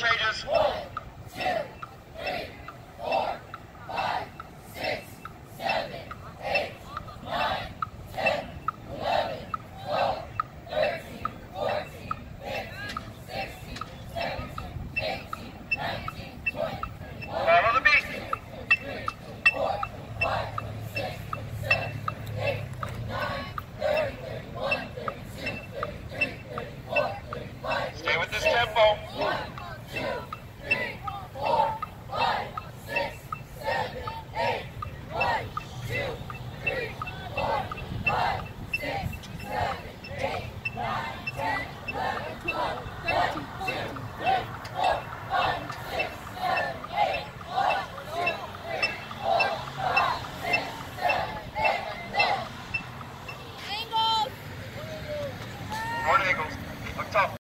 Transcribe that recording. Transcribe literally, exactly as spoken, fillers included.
changes. One, two, three, four, five, six, seven, eight, nine, ten, eleven, twelve, thirteen, fourteen, fifteen, sixteen, seventeen, eighteen, nineteen, twenty, twenty-one, Follow the beat. twenty-three, twenty-four, twenty-five, twenty-six, twenty-seven, twenty-eight, twenty-nine, thirty, thirty-one, thirty-two, thirty-three, thirty-four, thirty-five. Stay with this tempo. One, two, three, four, five, six, seven, eight. One, two, three, four, five, six, seven, eight, nine, ten, eleven, twelve, thirteen, fourteen, fifteen, four, five, six, seven, eight. One, two, three, four, five, six, seven, eight, nine. More angles. Look tough.